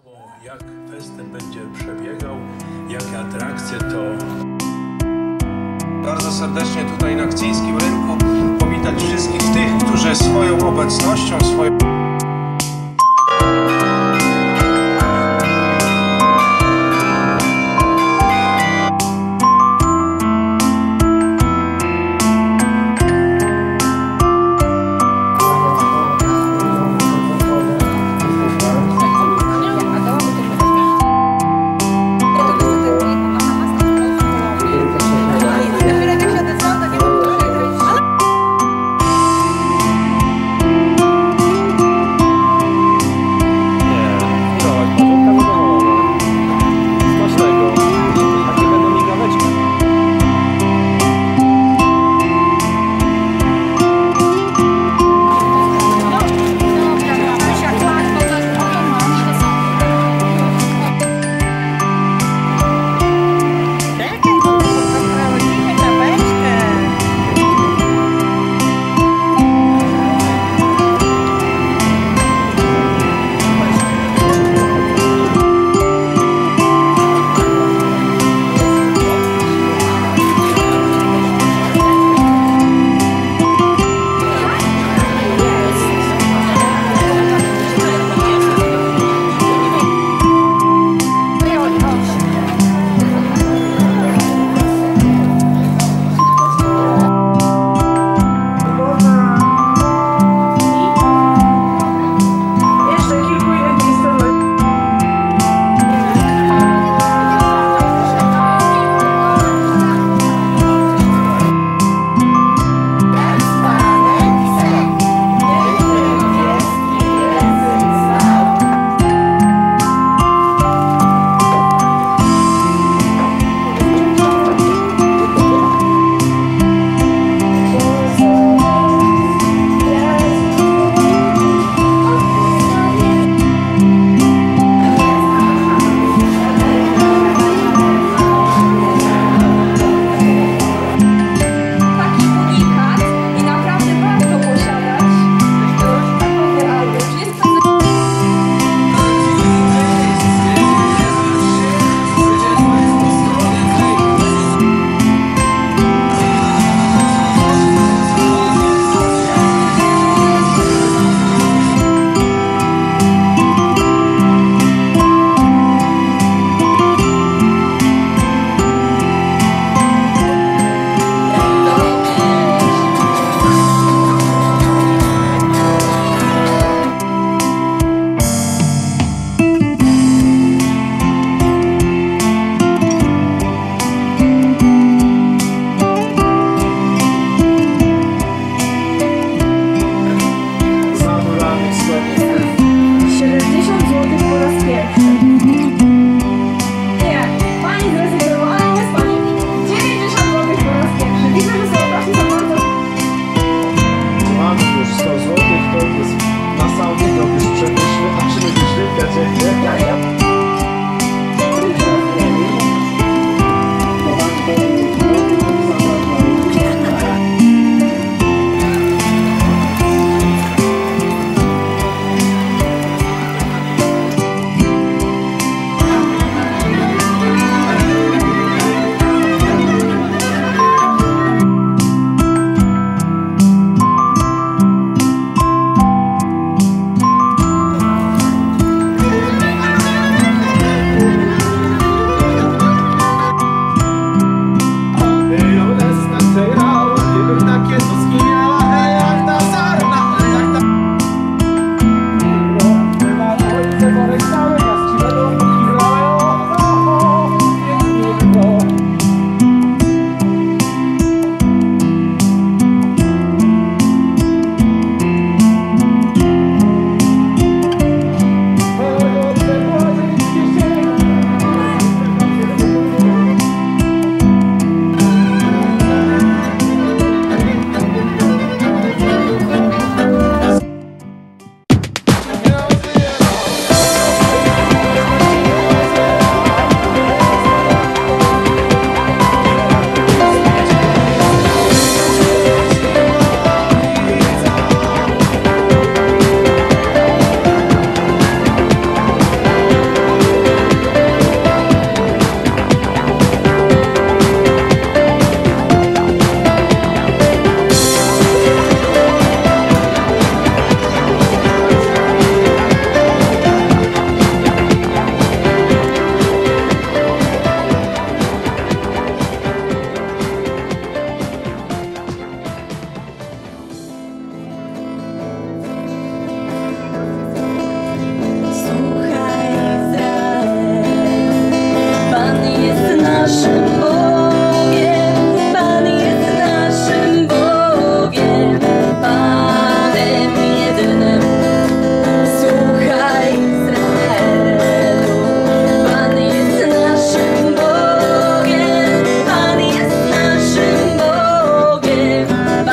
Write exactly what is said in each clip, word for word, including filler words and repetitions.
Jak festyn będzie przebiegał, jakie atrakcje, to bardzo serdecznie tutaj na Kcińskim Rynku powitać wszystkich tych, którzy swoją obecnością, swoją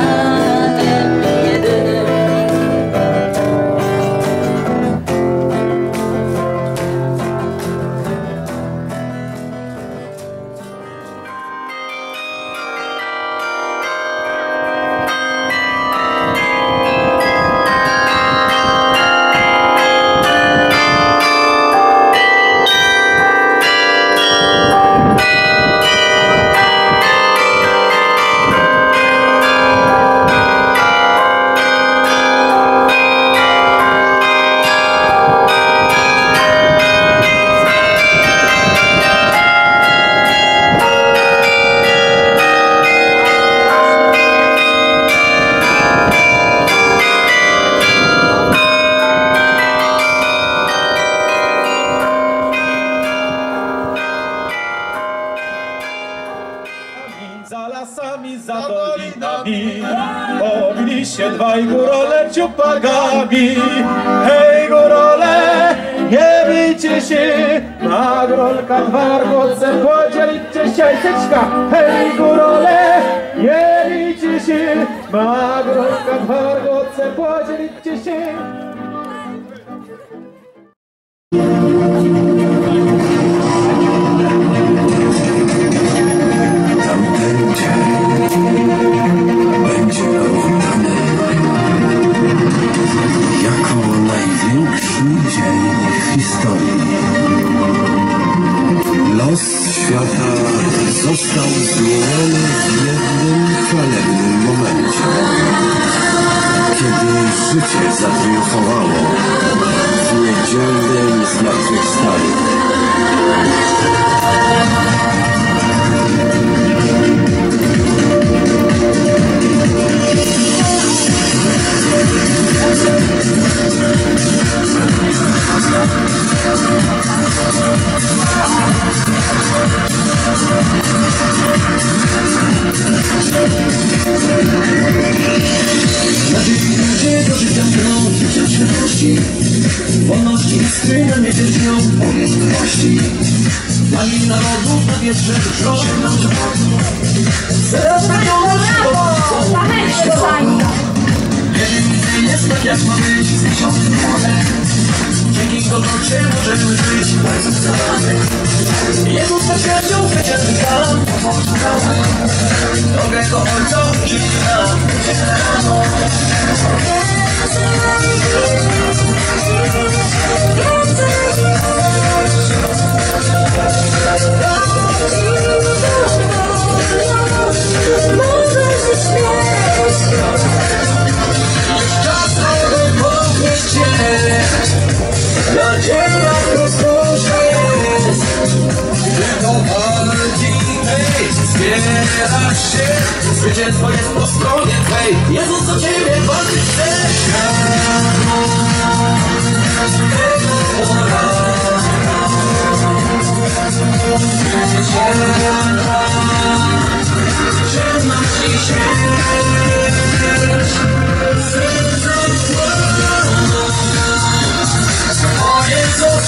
zdaniem jedynym. Za lasami, za dolinami pobili się dwaj górole ciupagami. Hej górole, nie bijcie się, ma grolka dwa wargoce, podzielicie się syczka. Hej górole, nie bijcie się, ma grolka dwa wargoce, podzielicie się. Będzie oddany jako największy dzień w historii. Los świata został zmieniony w jednym chwalebnym momencie, kiedy życie zatriumfowało w niedzielnym zmartwychwstaniu. Wolności iskry na niebie dźwią obecności. Pani narodów na wietrze drżą. Zerastają nigdy jest tak jak ma być. Dzięki Golgocie możemy żyć. Jezus zaświadczył zwycięstwa. Drogę do Ojca uczyni nam. Nadzieja rozkoszy jest, gdy do walki tej zbierasz się. Zwycięstwo jest po stronie twej. Jezus do ciebie walczyć chce. Ciemność i śmierć. O Jezu,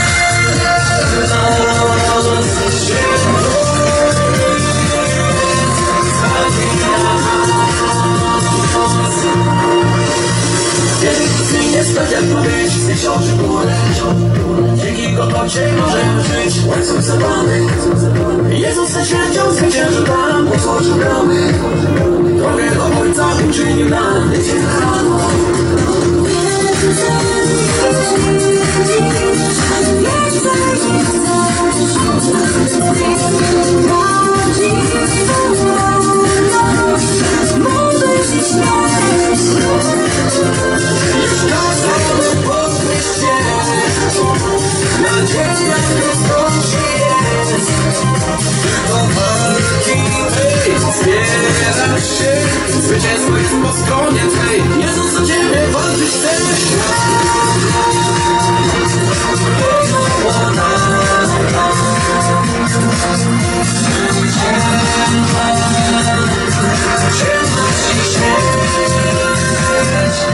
jest tak jak tu być, tysiące góry. Dzięki Golgocie możemy żyć. Łańcuch zerwany. Jezus ze śmiercią zwyciężył nam. Otworzył bramy. Drogę do Ojca uczynił nam. Nadzieja rozkoszy jest, do walki tej zbierasz się. Zwycięstwo jest po stronie twej. Jezus za ciebie walczyć chce. Ciemność i śmierć.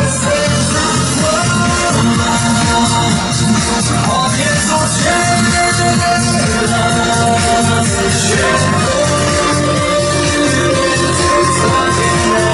O Jezus, się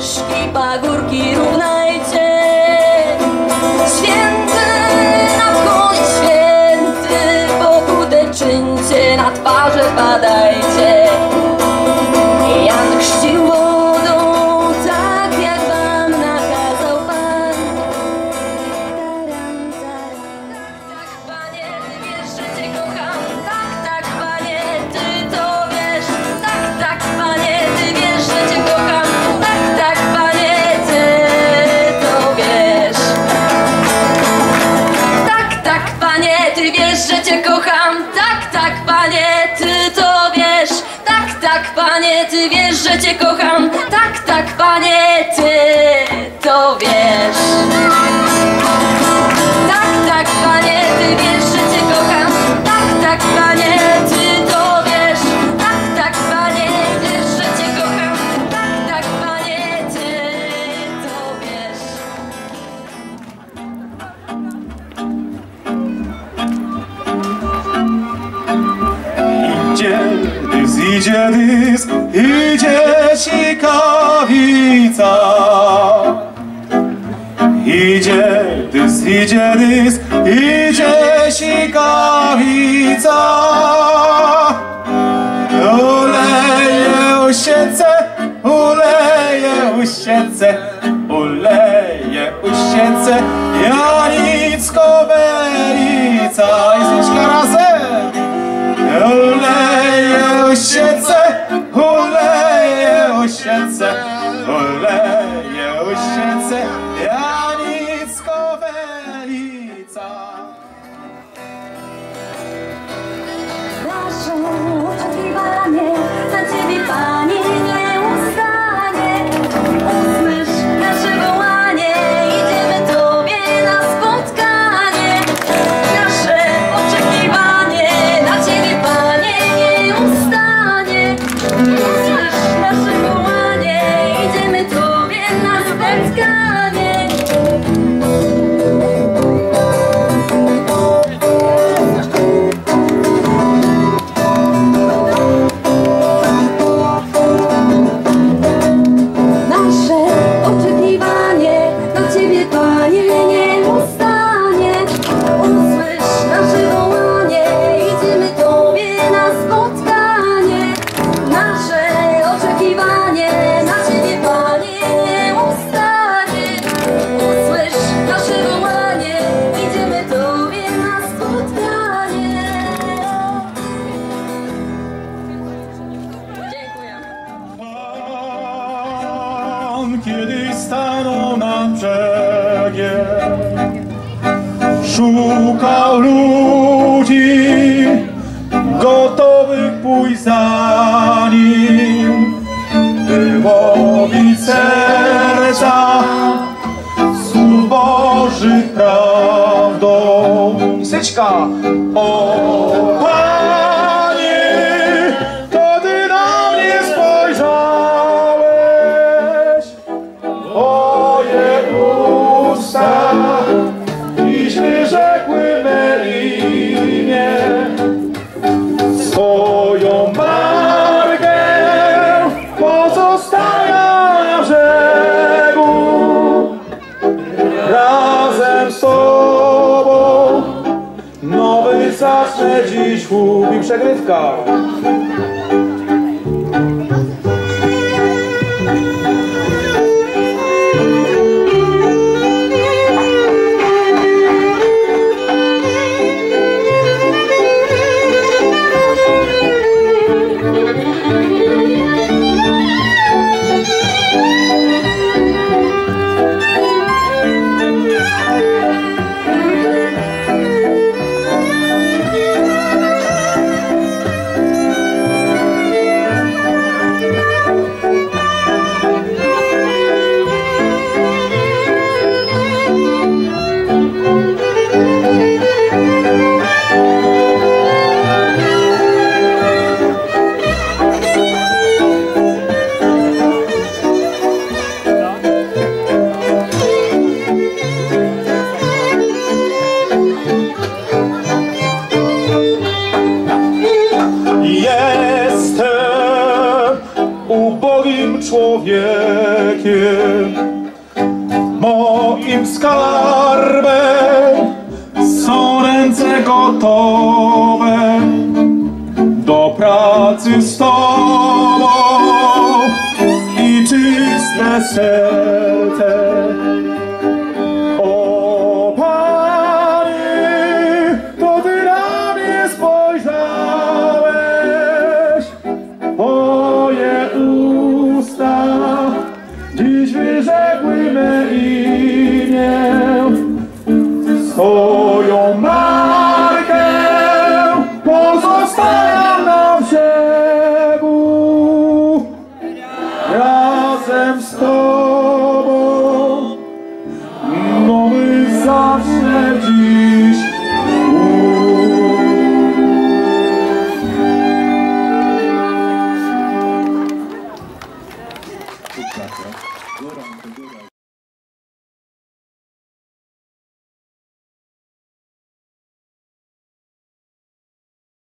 ścieżki, pagórki równajcie. Święty, nadchodzi święty, pokutę czyńcie, na twarze padajcie. Jan chrzcił wodą, tak jak wam nakazał Pan. Tak, Panie, Ty wiesz, że Cię kocham. Tak, tak, Panie, Ty to wiesz. Tak, tak, Panie, Ty wiesz, że Cię kocham. Tak, tak, Panie, Ty to wiesz. Tak, tak, Panie, Ty wiesz, że Cię kocham. Tak, tak, Panie, Ty to wiesz. Tak, tak, Panie, Ty wiesz, że Cię kocham. Tak, tak, Panie, Ty to wiesz. Tak, tak, Panie, Ty wiesz, że Cię kocham. Tak, tak, Panie, Ty to wiesz. Tak, tak, Panie, wiesz, że Cię kocham. Tak, tak, Panie, Ty to wiesz. Idzie dys, idzie dys, idzie sikawica. Idzie dys, idzie dys, idzie sikawica. Uleje usiece, uleje usiece, uleje usiece, Janicko Welica. Jesteśmy razem. Uleje usiece, uleje usiece, uleje usiece, Janicko Welica. Nasze oczekiwanie na Ciebie, Panie, nie ustanie. Usłysz nasze wołanie, idziemy Tobie na spotkanie. Nasze oczekiwanie na Ciebie, Panie, nie ustanie. Usłysz nasze wołanie, idziemy Tobie na spotkanie. Nasze oczekiwanie na Ciebie, Panie, nie ustanie. Usłysz nasze wołanie, idziemy Tobie na spotkanie. Nasze oczekiwanie na Ciebie, Panie, nie ustanie. Usłysz nasze wołanie, idziemy Tobie na spotkanie. Dziękuję. Pan kiedyś stanął nad brzegiem, szukał ludzi gotowych pójść za nim. Było bić serca słów Bożych prawdą. Syczka! O Panie, to Ty na mnie spojrzałeś, moje usta dziś wyrzekły me imię. Swoją markę pozostawiam na brzegu, razem z Tobą nowy zacznę dziś chłub i przegrywka. Jestem ubogim człowiekiem, serkiem. Moim skarbem są ręce gotowe do pracy z Tobą i czyste serce. O Panie, to Ty na mnie spojrzałeś, Twoje usta dziś wyrzekły me imię. Swoją markę pozostawiam na brzegu razem z Tobą.